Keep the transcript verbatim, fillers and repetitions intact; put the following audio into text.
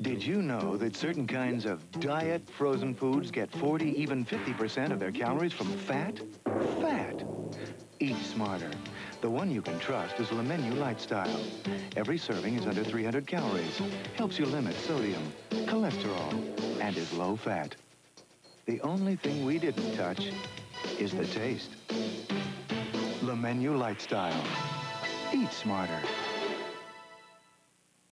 Did you know that certain kinds of diet frozen foods get forty, even fifty percent of their calories from fat? Fat! Eat smarter. The one you can trust is Le Menu Lifestyle. Every serving is under three hundred calories, helps you limit sodium, cholesterol, and is low fat. The only thing we didn't touch is the taste. Le Menu Lifestyle. Eat smarter.